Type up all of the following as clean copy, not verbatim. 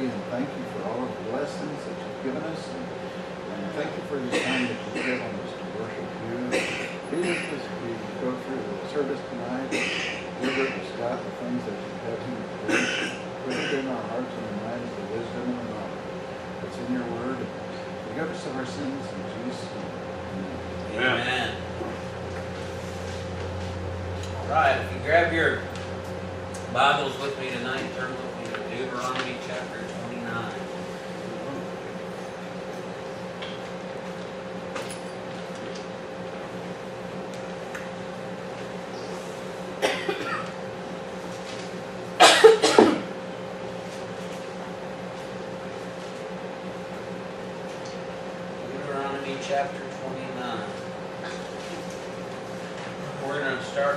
today, and thank you for all of the blessings that you've given us. And thank you for this time that you've given us to worship you. Be with us as we go through the service tonight. Deliver us, God, the things that you have him to do. Put it in our hearts and minds, the wisdom and the knowledge that's in your word. Forgive us of our sins in Jesus' name. Amen. Amen. All right, if you grab your Bibles with me tonight, turn with me to Deuteronomy chapter 29. Deuteronomy chapter 29. We're going to start.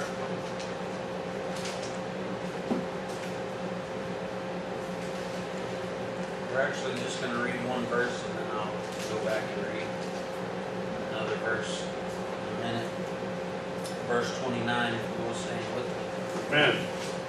We're actually just going to read one verse and then I'll go back and read another verse in a minute. Verse 29, if you will stand with me. Amen.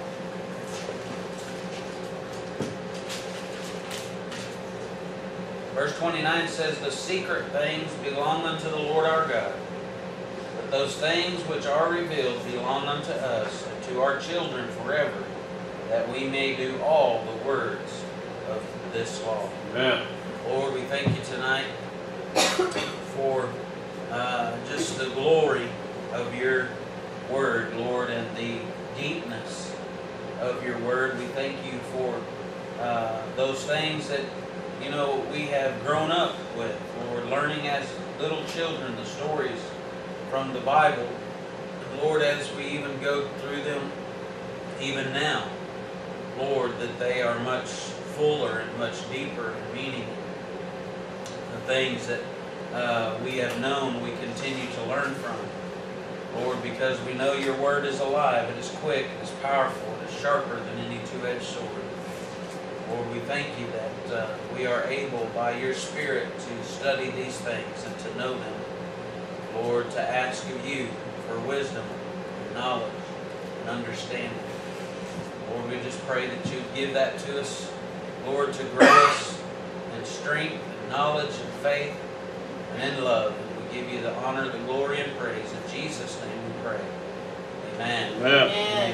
Verse 29 says, "The secret things belong unto the Lord our God, but those things which are revealed belong unto us and to our children forever, that we may do all the words of this law." Amen. Lord, we thank you tonight for just the glory of your word, Lord, and the deepness of your word. We thank you for those things that, you know, we have grown up with, Lord, learning as little children the stories from the Bible. And Lord, as we even go through them even now, Lord, that they are much fuller and much deeper in meaning. The things that we have known, we continue to learn from. Lord, because we know your word is alive, it is quick, it is powerful, it is sharper than any two-edged sword. Lord, we thank you that we are able by your Spirit to study these things and to know them. Lord, to ask of you for wisdom, and knowledge, and understanding. Lord, we just pray that you give that to us, Lord, to grow us in strength, and knowledge, and faith, and in love. And we give you the honor, the glory, and praise. In Jesus' name we pray. Amen. Amen.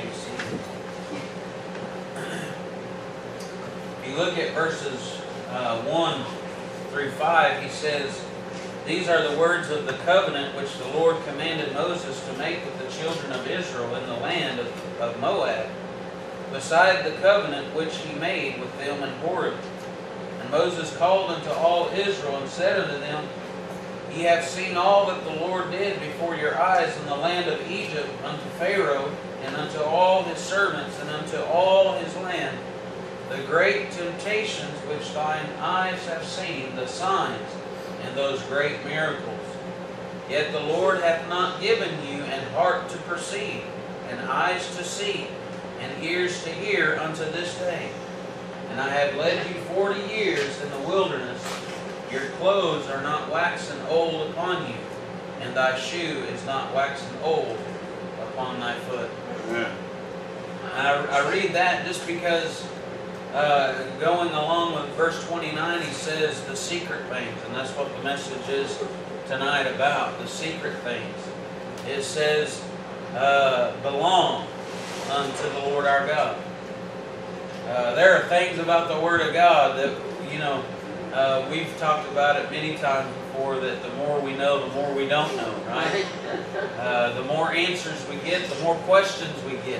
If you look at verses 1 through 5, he says, "These are the words of the covenant which the Lord commanded Moses to make with the children of Israel in the land of Moab, beside the covenant which he made with them in Horeb. And Moses called unto all Israel and said unto them, Ye have seen all that the Lord did before your eyes in the land of Egypt unto Pharaoh and unto all his servants and unto all his land, the great temptations which thine eyes have seen, the signs and those great miracles. Yet the Lord hath not given you an heart to perceive, and eyes to see, and ears to hear unto this day. And I have led you 40 years in the wilderness. Your clothes are not waxen old upon you, and thy shoe is not waxen old upon thy foot." Amen. I read that just because going along with verse 29, he says the secret things, and that's what the message is tonight about, the secret things. It says belong unto the Lord our God. There are things about the Word of God that, you know, we've talked about it many times before, that the more we know, the more we don't know, right? The more answers we get, the more questions we get.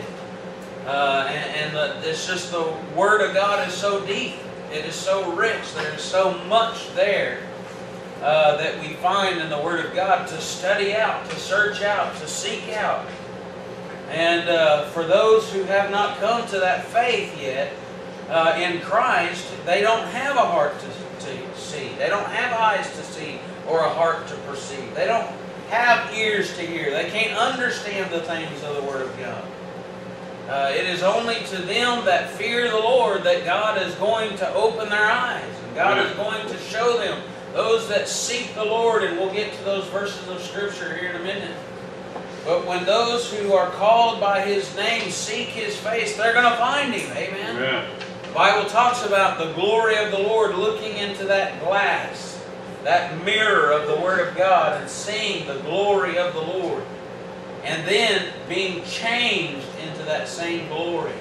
It's just the Word of God is so deep. It is so rich. There is so much there that we find in the Word of God to study out, to search out, to seek out. And for those who have not come to that faith yet in Christ, they don't have a heart to see. They don't have eyes to see or a heart to perceive. They don't have ears to hear. They can't understand the things of the Word of God. It is only to them that fear the Lord that God is going to open their eyes. And God is going to show them. Those that seek the Lord, and we'll get to those verses of Scripture here in a minute. But when those who are called by His name seek His face, they're going to find Him. Amen? The Bible talks about the glory of the Lord, looking into that glass, that mirror of the Word of God, and seeing the glory of the Lord, and then being changed into that same glory.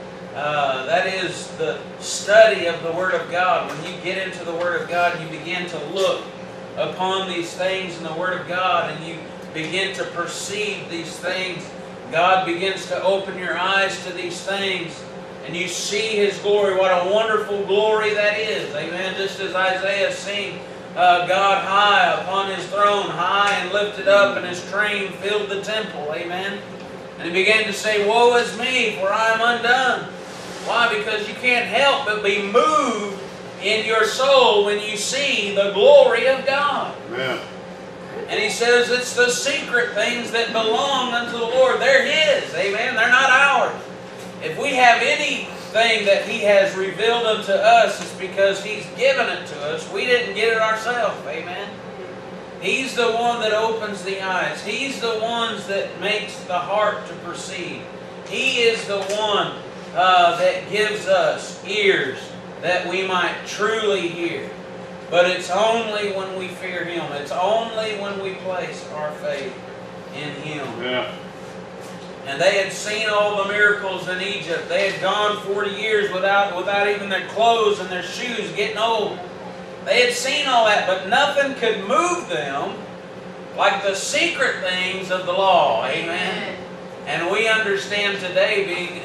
That is the study of the Word of God. When you get into the Word of God, you begin to look upon these things in the Word of God, and you begin to perceive these things. God begins to open your eyes to these things, and you see His glory. What a wonderful glory that is. Amen. Just as Isaiah seen God high upon His throne, high and lifted up, and His train filled the temple. Amen. And he began to say, "Woe is me, for I am undone." Why? Because you can't help but be moved in your soul when you see the glory of God. Amen. And he says it's the secret things that belong unto the Lord. They're His. Amen. They're not ours. If we have anything that He has revealed unto us, it's because He's given it to us. We didn't get it ourselves. Amen. He's the one that opens the eyes. He's the one that makes the heart to perceive. He is the one that gives us ears that we might truly hear. But it's only when we fear Him. It's only when we place our faith in Him. Yeah. And they had seen all the miracles in Egypt. They had gone 40 years without even their clothes and their shoes getting old. They had seen all that, but nothing could move them like the secret things of the law. Amen. And we understand today, being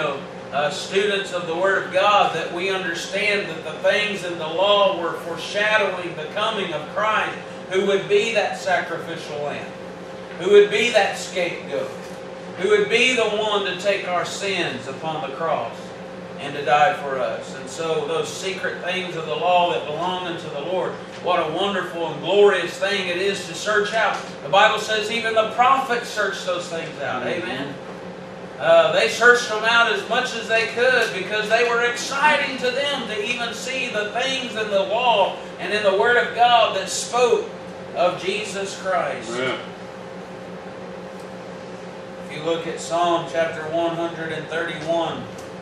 students of the Word of God, that we understand that the things in the law were foreshadowing the coming of Christ, who would be that sacrificial lamb, who would be that scapegoat, who would be the one to take our sins upon the cross and to die for us. And so those secret things of the law that belong unto the Lord, what a wonderful and glorious thing it is to search out. The Bible says even the prophets searched those things out. Amen. They searched them out as much as they could because they were exciting to them to even see the things in the law and in the Word of God that spoke of Jesus Christ. Yeah. If you look at Psalm chapter 131,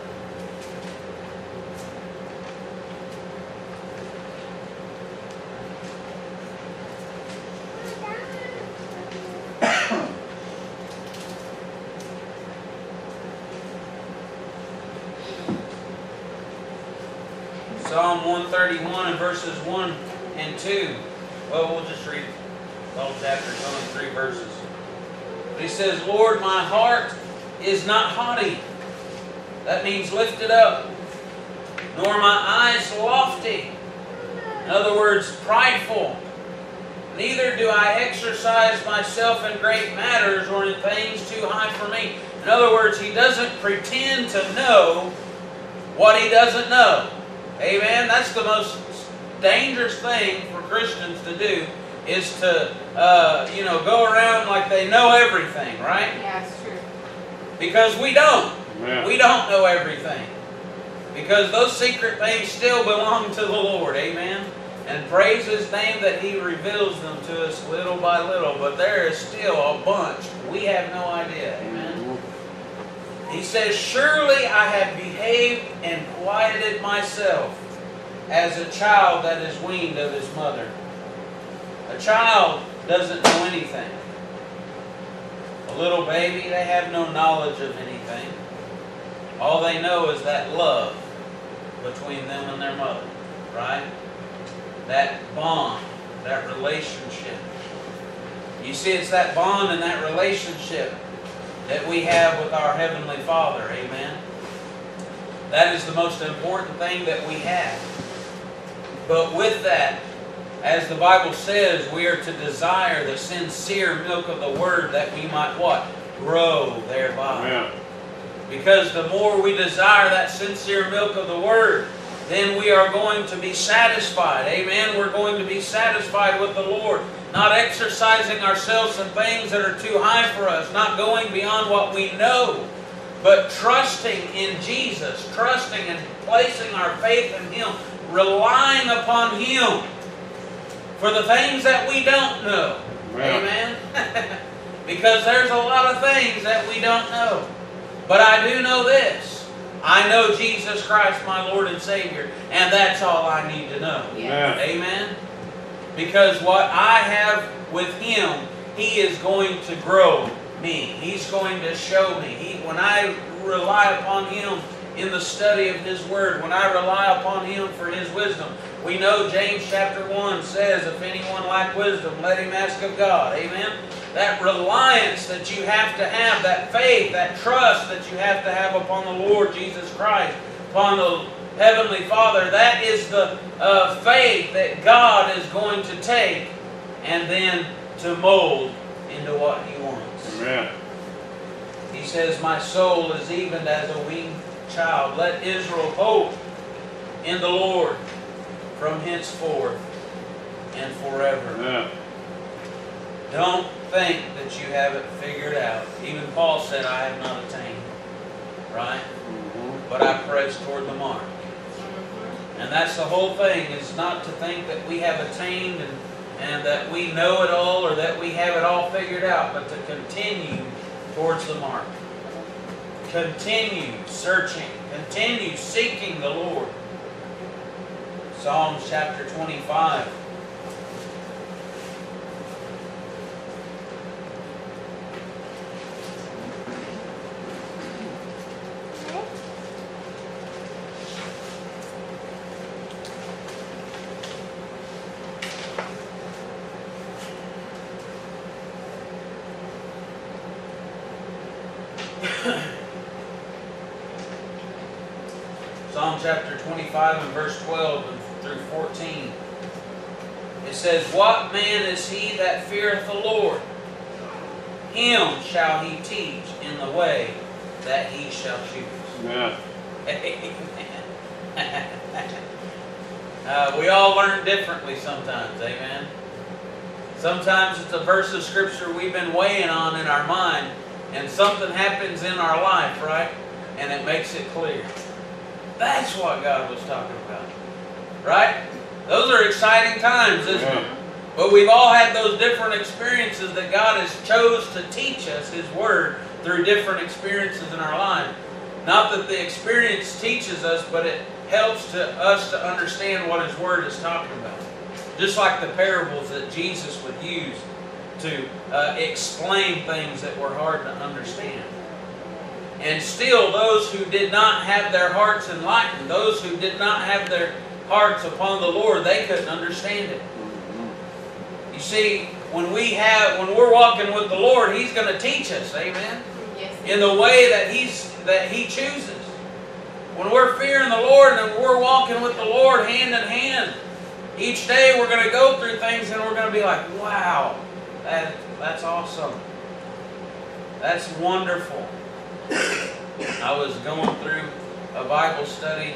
Psalm 131 and verses 1 and 2. Well, we'll just read the whole chapter. It's only 3 verses. But he says, "Lord, my heart is not haughty." That means lifted up. "Nor my eyes lofty." In other words, prideful. "Neither do I exercise myself in great matters or in things too high for me." In other words, he doesn't pretend to know what he doesn't know. Amen. That's the most dangerous thing for Christians to do, is to go around like they know everything, right? Yeah, it's true. Because we don't. Yeah. We don't know everything. Because those secret things still belong to the Lord. Amen. And praise His name that He reveals them to us little by little. But there is still a bunch we have no idea. Amen. He says, "Surely I have behaved and quieted myself as a child that is weaned of his mother." A child doesn't know anything. A little baby, they have no knowledge of anything. All they know is that love between them and their mother, right? That bond, that relationship. You see, it's that bond and that relationship that we have with our Heavenly Father. Amen. That is the most important thing that we have. But with that, as the Bible says, we are to desire the sincere milk of the Word, that we might what? Grow thereby. Yeah. Because the more we desire that sincere milk of the Word, then we are going to be satisfied. Amen. We're going to be satisfied with the Lord. Not exercising ourselves in things that are too high for us. Not going beyond what we know. But trusting in Jesus. Trusting and placing our faith in Him. Relying upon Him for the things that we don't know. Yeah. Amen. Because there's a lot of things that we don't know. But I do know this, I know Jesus Christ, my Lord and Savior, and that's all I need to know. Yes. Amen? Because what I have with Him, He is going to grow me. He's going to show me. When I rely upon Him in the study of His Word, when I rely upon Him for His wisdom, we know James chapter 1 says, if anyone lack wisdom, let him ask of God. Amen? That reliance that you have to have, that faith, that trust that you have to have upon the Lord Jesus Christ, upon the Heavenly Father, that is the faith that God is going to take and then to mold into what He wants. Amen. He says, my soul is even as a weaned child. Let Israel hope in the Lord from henceforth and forever. Amen. Don't think that you have it figured out. Even Paul said, I have not attained. Right? But I press toward the mark. And that's the whole thing, is not to think that we have attained and that we know it all or that we have it all figured out, but to continue towards the mark. Continue searching. Continue seeking the Lord. Psalms chapter 25. Psalm chapter 25 and verse 12 through 14. It says, what man is he that feareth the Lord? Him shall He teach in the way that he shall choose. Amen. Amen. We all learn differently sometimes. Amen. Sometimes it's a verse of Scripture we've been weighing on in our mind, and something happens in our life, right? And it makes it clear. That's what God was talking about. Right? Those are exciting times, isn't it? But we've all had those different experiences that God has chose to teach us His Word through different experiences in our life. Not that the experience teaches us, but it helps us to understand what His Word is talking about. Just like the parables that Jesus would use to explain things that were hard to understand. And still, those who did not have their hearts enlightened, those who did not have their hearts upon the Lord, they couldn't understand it. You see, when we're walking with the Lord, He's going to teach us, amen? Yes. In the way that He chooses. When we're fearing the Lord and we're walking with the Lord hand in hand, each day we're going to go through things and we're going to be like, wow, that's awesome. That's wonderful. I was going through a Bible study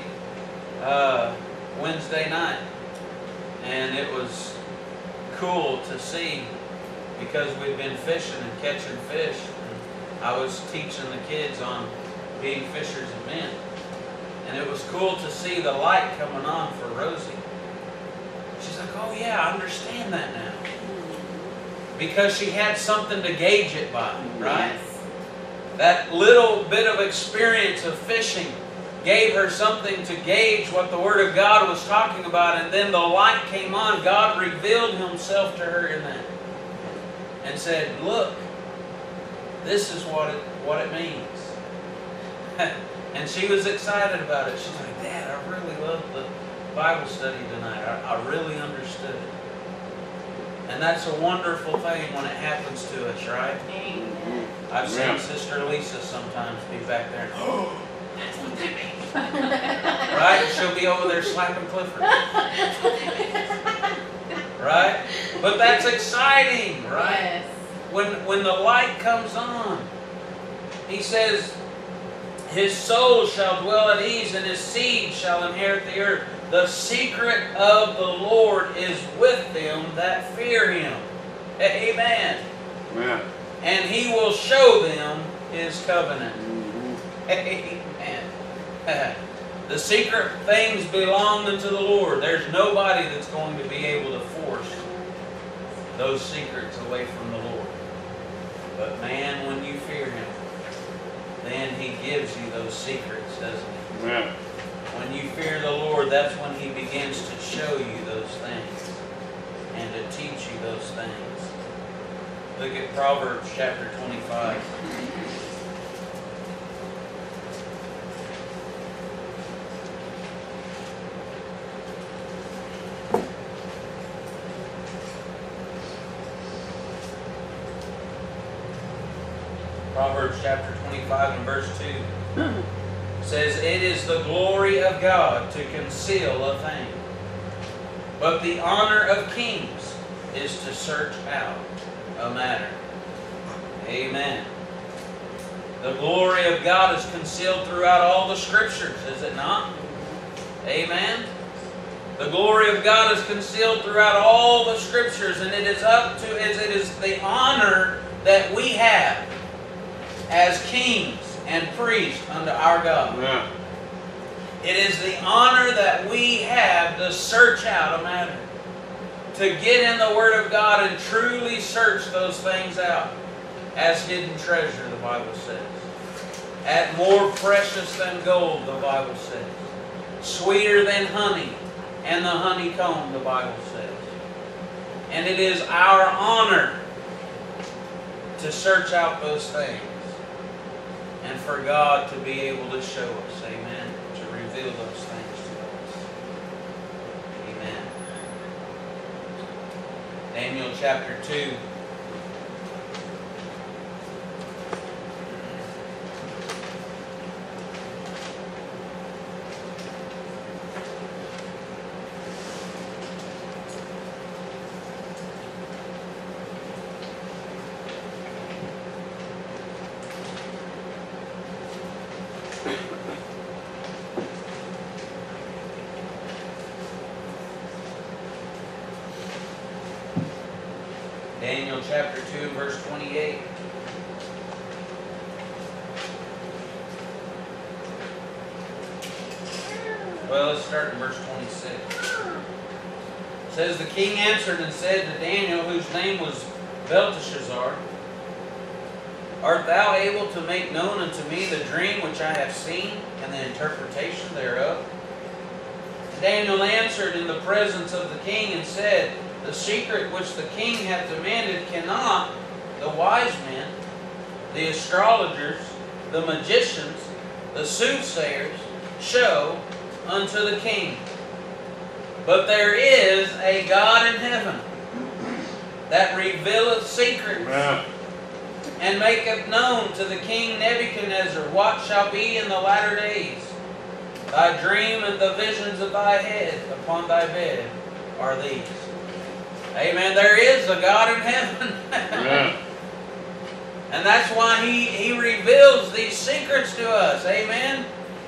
Wednesday night, and it was cool to see because we've been fishing and catching fish. And I was teaching the kids on being fishers of men. And it was cool to see the light coming on for Rosie. She's like, oh yeah, I understand that now. Because she had something to gauge it by, right? Yes. That little bit of experience of fishing gave her something to gauge what the Word of God was talking about, and then the light came on. God revealed Himself to her in that and said, look, this is what it means. And she was excited about it. She's like, Dad, I really loved the Bible study tonight. I really understood it. And that's a wonderful thing when it happens to us, right? Amen. I've seen Sister Lisa sometimes be back there and, oh, that's what that means. Right? She'll be over there slapping Clifford. Right? But that's exciting, right? Yes. When the light comes on, He says, His soul shall dwell at ease, and His seed shall inherit the earth. The secret of the Lord is with them that fear Him. Amen. Amen. And He will show them His covenant. Amen. The secret things belong unto the Lord. There's nobody that's going to be able to force those secrets away from the Lord. But man, when you fear Him, then He gives you those secrets, doesn't He? Amen. When you fear the Lord, that's when He begins to show you those things and to teach you those things. Look at Proverbs chapter 25. Proverbs chapter 25 and verse 2 says, "It is the glory of God to conceal a thing, but the honor of kings is to search out a matter." Amen. The glory of God is concealed throughout all the Scriptures, is it not? Amen. The glory of God is concealed throughout all the Scriptures, and it is the honor that we have as kings and priests unto our God. Yeah. It is the honor that we have to search out a matter. To get in the Word of God and truly search those things out. As hidden treasure, the Bible says. At more precious than gold, the Bible says. Sweeter than honey and the honeycomb, the Bible says. And it is our honor to search out those things. And for God to be able to show us, amen, to reveal those things to us. Amen. Daniel chapter 2. Daniel chapter 2, verse 28. Well, let's start in verse 26. It says, "The king answered and said to Daniel, whose name was Belteshazzar, Art thou able to make known unto me the dream which I have seen, and the interpretation thereof? And Daniel answered in the presence of the king and said, The secret which the king hath demanded cannot the wise men, the astrologers, the magicians, the soothsayers show unto the king. But there is a God in heaven that revealeth secrets, Yeah. and maketh known to the king Nebuchadnezzar what shall be in the latter days. Thy dream and the visions of thy head upon thy bed are these." Amen. There is a God in heaven. Yeah. And that's why He reveals these secrets to us. Amen.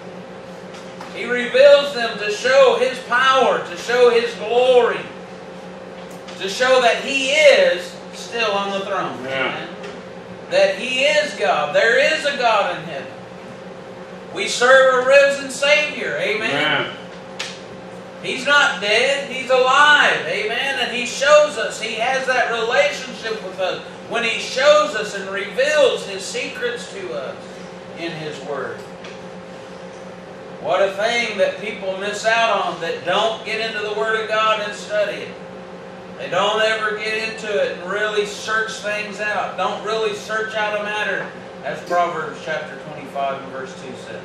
He reveals them to show His power, to show His glory, to show that He is still on the throne. Yeah. Amen. That He is God. There is a God in heaven. We serve a risen Savior. Amen. Yeah. He's not dead. He's alive. Amen. And He shows us. He has that relationship with us when He shows us and reveals His secrets to us in His Word. What a thing that people miss out on that don't get into the Word of God and study it. They don't ever get into it and really search things out. Don't really search out a matter, as Proverbs chapter 25 and verse 2 says.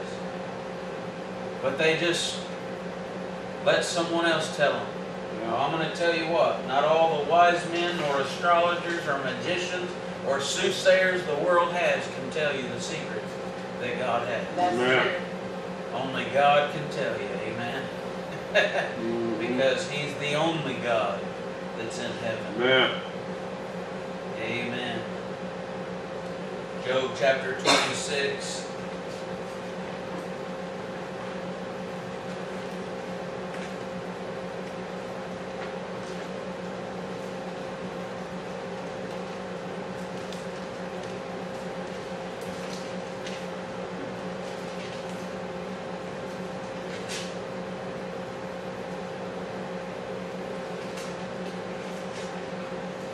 But they just let someone else tell them. Well, I'm going to tell you what, not all the wise men or astrologers or magicians or soothsayers the world has can tell you the secrets that God has. That's Yeah. true. Only God can tell you, amen? Because He's the only God that's in heaven. Amen. Amen. Job chapter 26.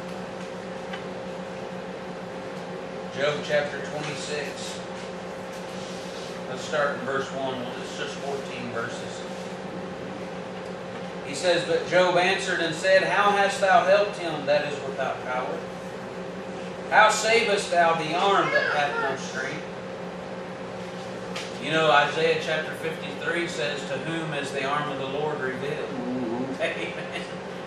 Job chapter 26. Let's start in verse 1. Well, it's just 14 verses. He says, "But Job answered and said, How hast thou helped him that is without power? How savest thou the arm that hath no strength?" You know, Isaiah chapter 53 says, "To whom is the arm of the Lord revealed?" Amen.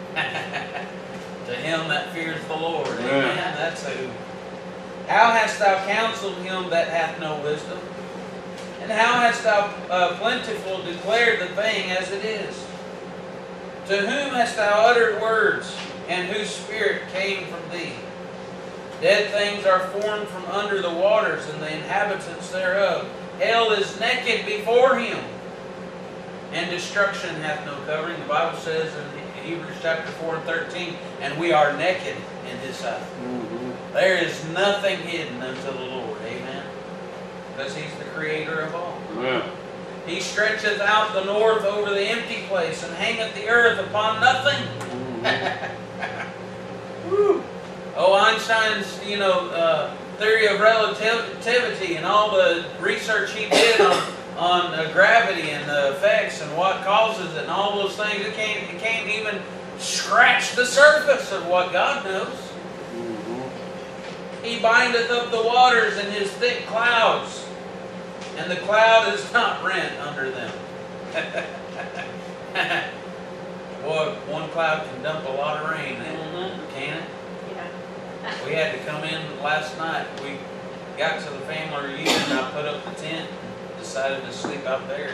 To him that fears the Lord. Amen. That's who. "How hast thou counseled him that hath no wisdom? And how hast thou plentiful declared the thing as it is? To whom hast thou uttered words, and whose spirit came from thee? Dead things are formed from under the waters, and the inhabitants thereof. Hell is naked before him, and destruction hath no covering." The Bible says in Hebrews chapter 4 and 13, "And we are naked in his sight." There is nothing hidden unto the Lord. Amen. Because he's the creator of all. "He stretcheth out the north over the empty place, and hangeth the earth upon nothing." Oh, Einstein's, theory of relativity and all the research he did on gravity and the effects and what causes it and all those things, it can't even scratch the surface of what God knows. "He bindeth up the waters in his thick clouds, and the cloud is not rent under them." Boy, one cloud can dump a lot of rain, can it? We had to come in last night. We got to the family reunion, and I put up the tent and decided to sleep out there.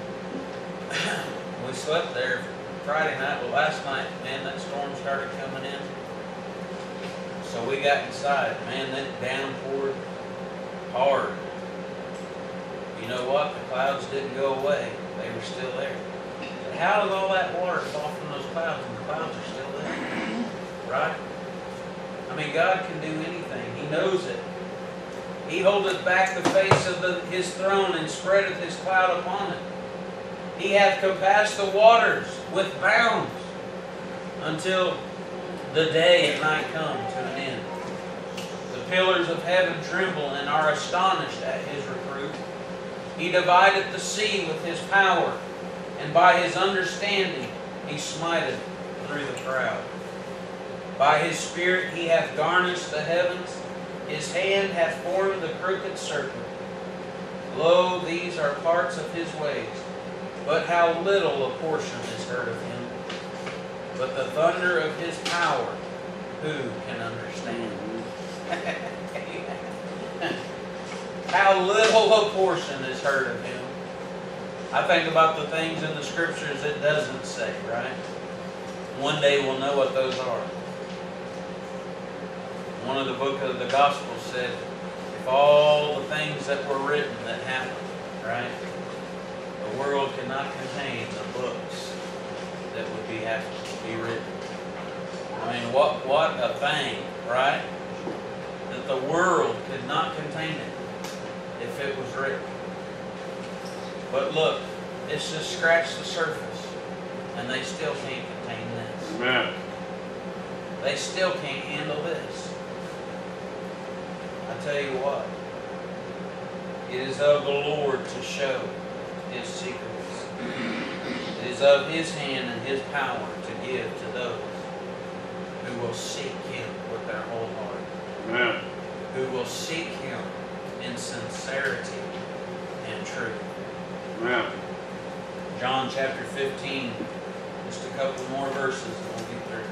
We slept there Friday night, but last night, man, that storm started coming in. So we got inside. Man, that downpoured hard. You know what? The clouds didn't go away. They were still there. But how did all that water fall from those clouds, and the clouds are still there? Right? I mean, God can do anything. He knows it. "He holdeth back the face of his throne, and spreadeth his cloud upon it. He hath compassed the waters with bounds, until the day and night come to an end. The pillars of heaven tremble and are astonished at his reproof. He divideth the sea with his power, and by his understanding he smiteth through the proud. By his spirit he hath garnished the heavens, his hand hath formed the crooked serpent. Lo, these are parts of his ways, but how little a portion is heard of him. But the thunder of his power, who can understand?" How little a portion is heard of him. I think about the things in the scriptures it doesn't say, right? One day we'll know what those are. One of the book of the Gospels said, if all the things that were written that happened, right? The world cannot contain the books that would be written. I mean, what a thing, right? That the world could not contain it if it was written. But look, it's just scratched the surface, and they still can't contain this. Amen. They still can't handle this. I tell you what, it is of the Lord to show his secrets. It is of his hand and his power to give to those who will seek him with their whole heart. Amen. Who will seek him in sincerity and truth. Amen. John chapter 15, just a couple more verses and we'll get through.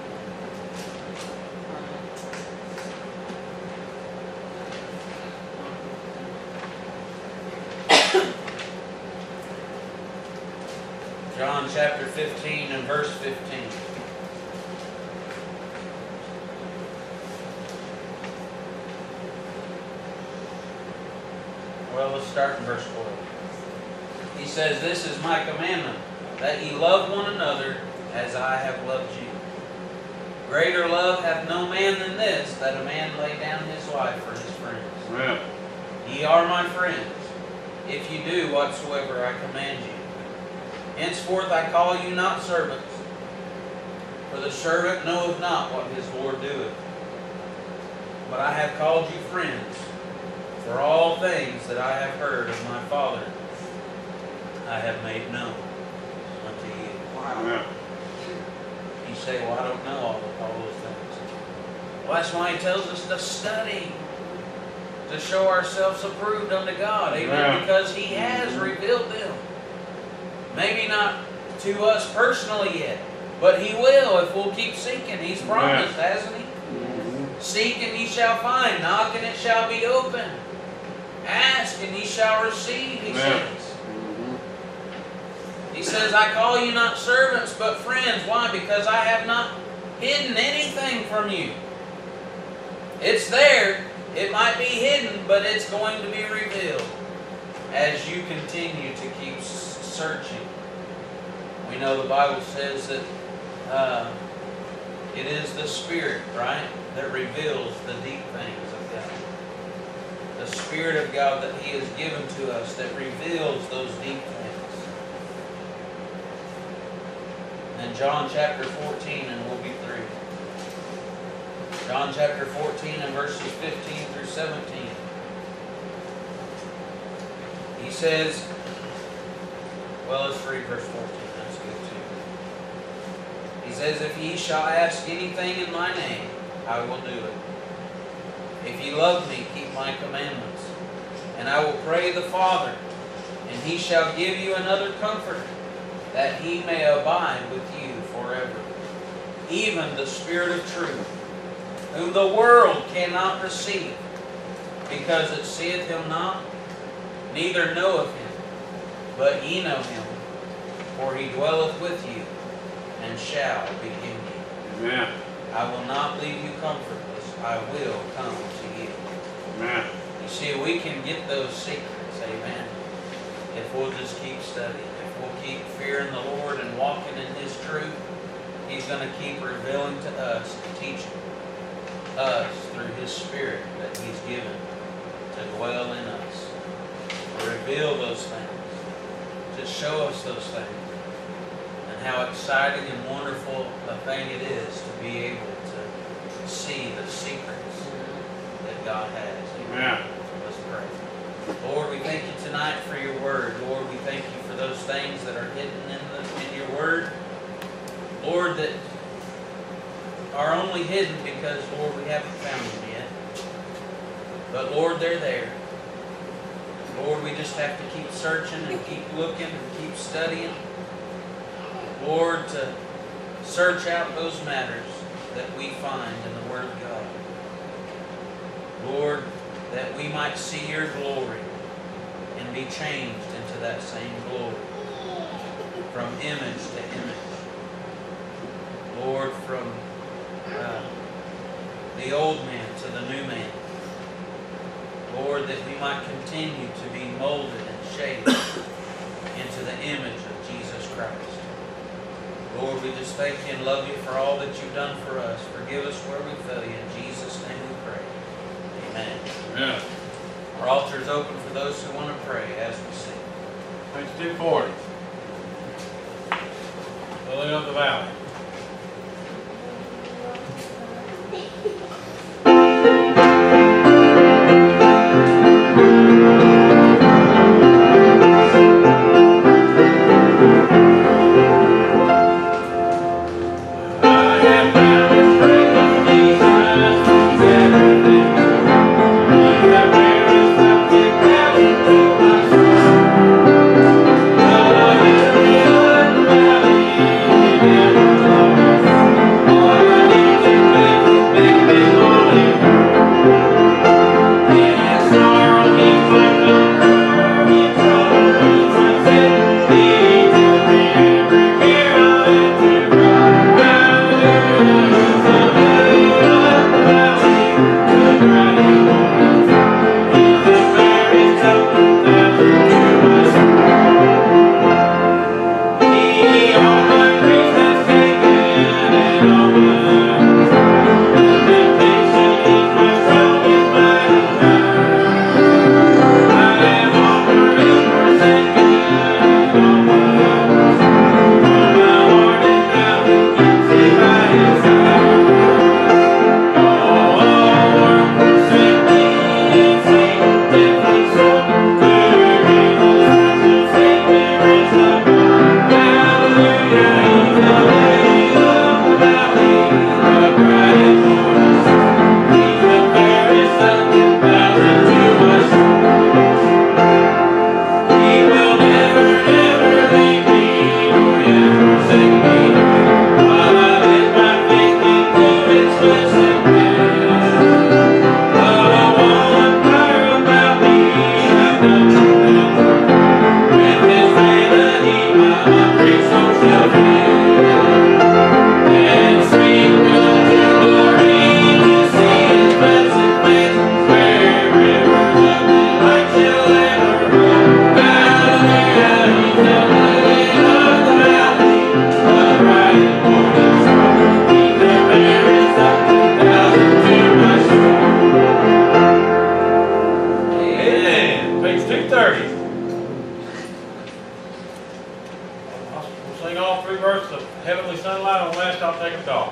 John chapter 15 and verse 15. Well, let's start in verse 12. He says, "This is my commandment, that ye love one another as I have loved you. Greater love hath no man than this, that a man lay down his life for his friends. Amen. Ye are my friends, if ye do whatsoever I command you. Henceforth I call you not servants, for the servant knoweth not what his Lord doeth. But I have called you friends, For all things that I have heard of my Father, I have made known unto you. Wow. You say, well, I don't know all those things. Well, that's why he tells us to study, to show ourselves approved unto God. Amen. Yeah. Because he has revealed them. Maybe not to us personally yet, but he will if we'll keep seeking. He's promised, hasn't he? Seek and ye shall find. Knock and it shall be open. Ask and ye shall receive, he says. He says, I call you not servants, but friends. Why? Because I have not hidden anything from you. It's there. It might be hidden, but it's going to be revealed as you continue to keep searching. We know the Bible says that it is the Spirit, right, that reveals the deep things of God. The Spirit of God that he has given to us that reveals those deep things. In John chapter 14, and we'll be through. John chapter 14 and verses 15 through 17. He says, well, let's read verse 14. That's good too. He says, if ye shall ask anything in my name, I will do it. If ye love me, keep my commandments. And I will pray the Father, and he shall give you another comforter, that he may abide with you forever. Even the Spirit of truth, whom the world cannot receive, because it seeth him not, neither knoweth him. But ye know him, for he dwelleth with you, and shall be in you. Amen. I will not leave you comfortless. I will come to you. Amen. You see, we can get those secrets, amen, if we'll just keep studying. If we'll keep fearing the Lord and walking in his truth, he's going to keep revealing to us, teaching us through his Spirit that he's given to dwell in us, to reveal those things, to show us those things, and how exciting and wonderful a thing it is to be able to see the secrets that God has. Amen. Let's pray. Lord, we thank you tonight for your word. Lord, we thank you for those things that are hidden in your word. Lord, that are only hidden because, Lord, we haven't found them yet. But, Lord, they're there. Lord, we just have to keep searching and keep looking and keep studying. Lord, to search out those matters that we find in the Word of God. Lord, that we might see your glory and be changed into that same glory from image to image. Lord, from the old man to the new man. Lord, that we might continue to be molded and shaped into the image of Jesus Christ. Lord, we just thank you and love you for all that you've done for us. Forgive us where we fail you. In Jesus' name we pray. Amen. Amen. Our altar is open for those who want to pray as we sing. Page 240. Lily of the Valley. Thank you. out west, I'll take a dog.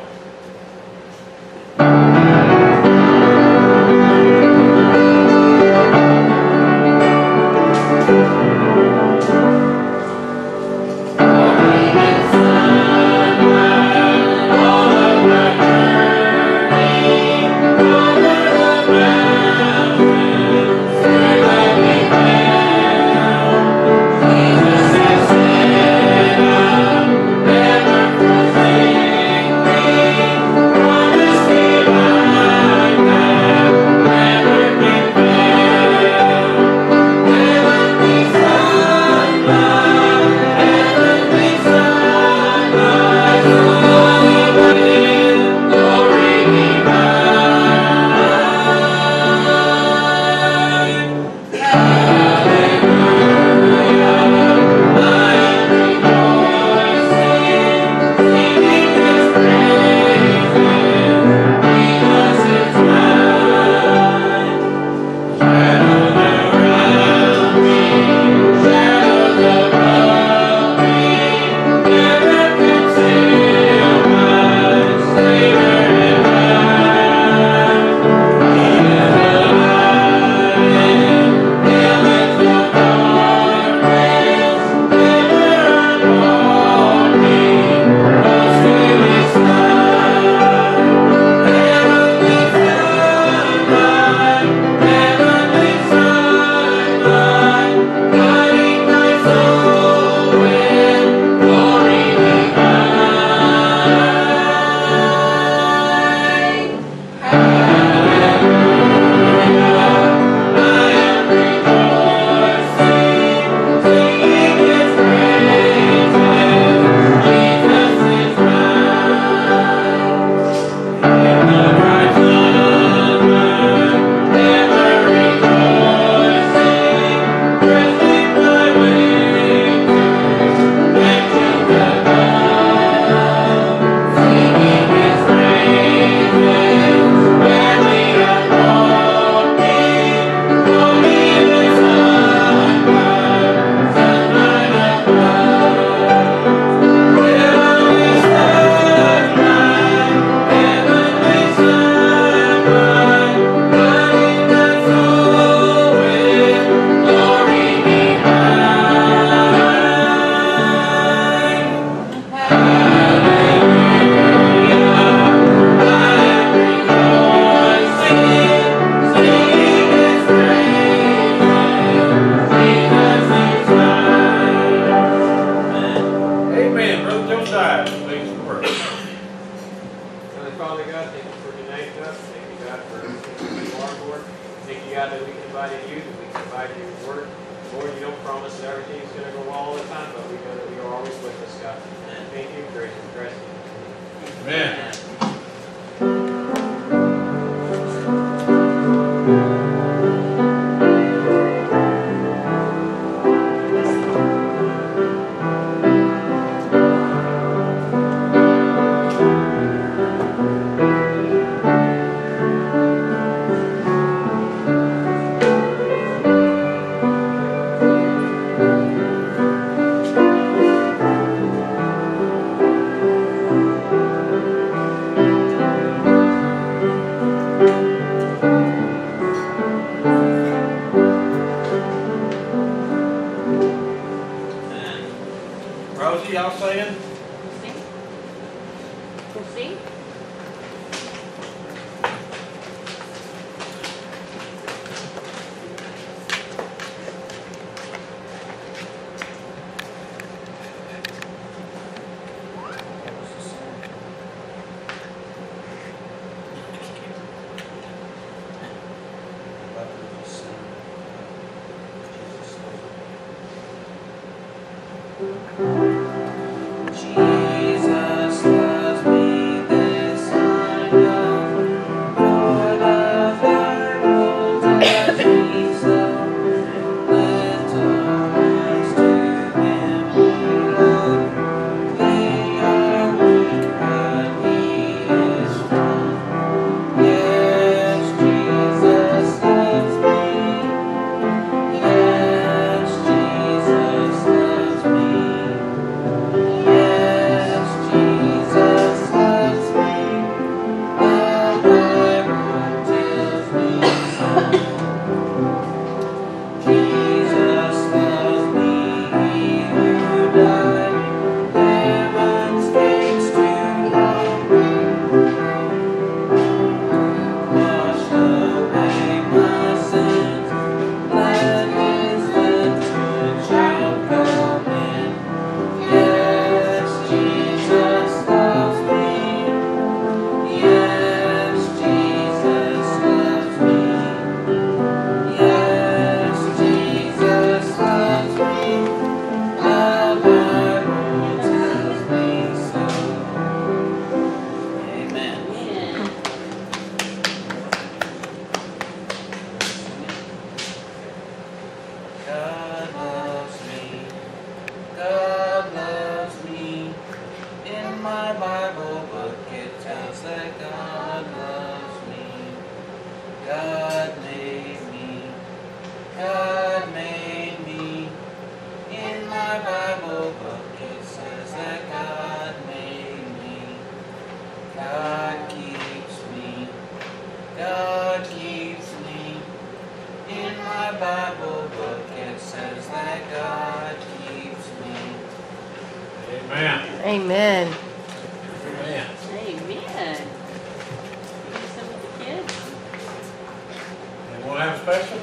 that God loves me. God made me. God made me. In my Bible book it says that God made me. God keeps me. God keeps me. In my Bible book it says that God keeps me. Amen. Amen. Amen. Amen. You do some with the kids? Anyone have a special?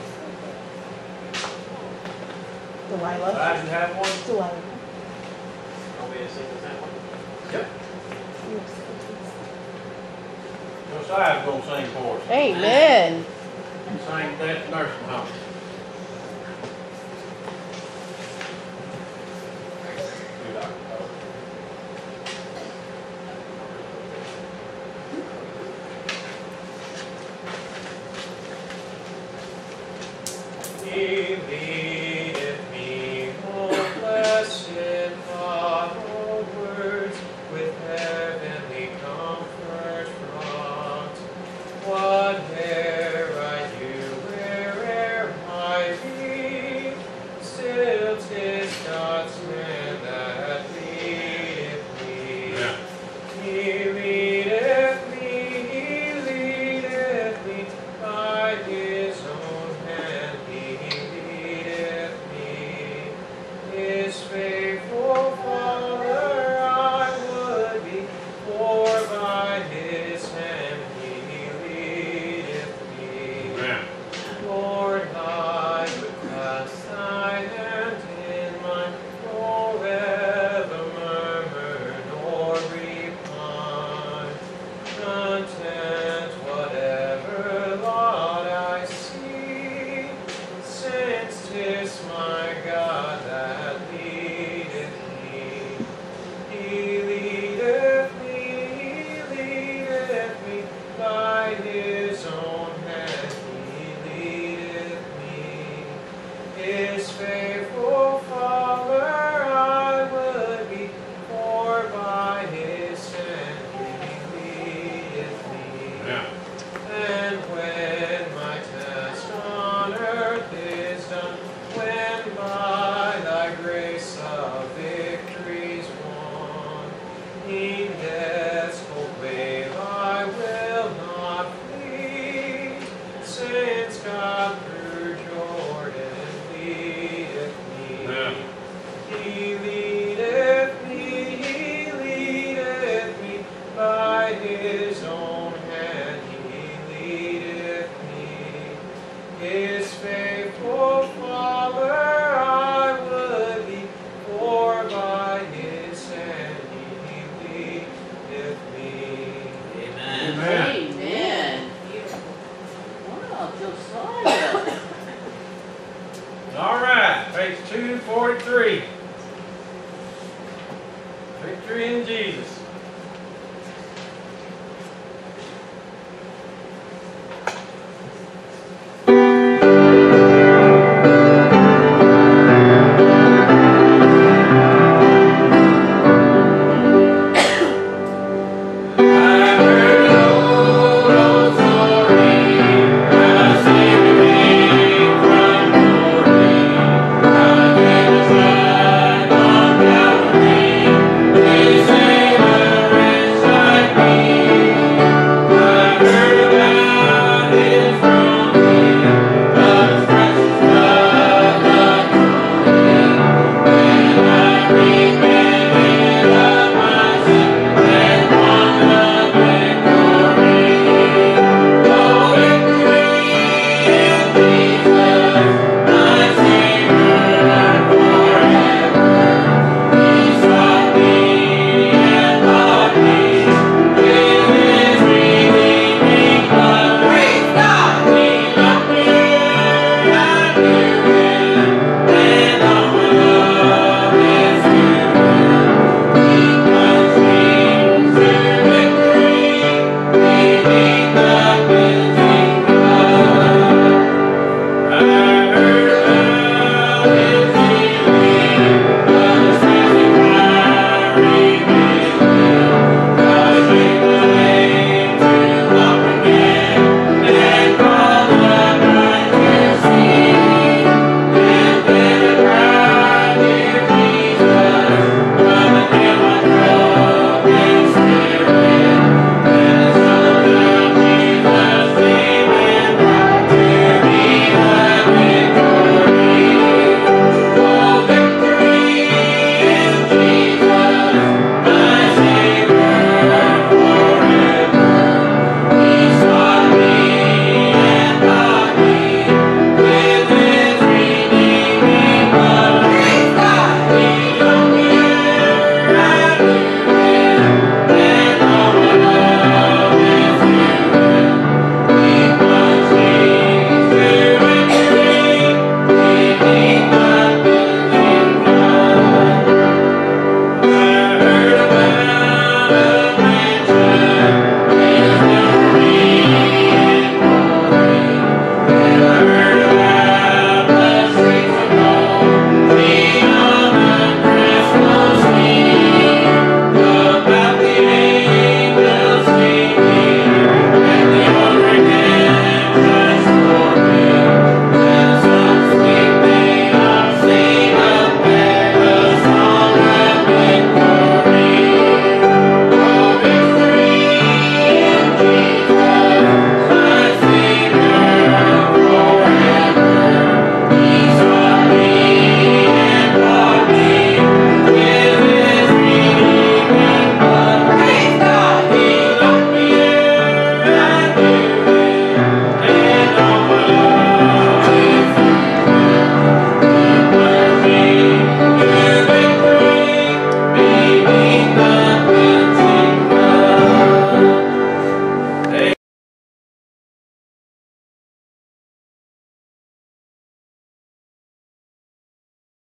Delilah. Glad you have one? Delilah. I'll be a single sample. Yep. Josiah's gonna sing for us. Amen. Sing that nursing home.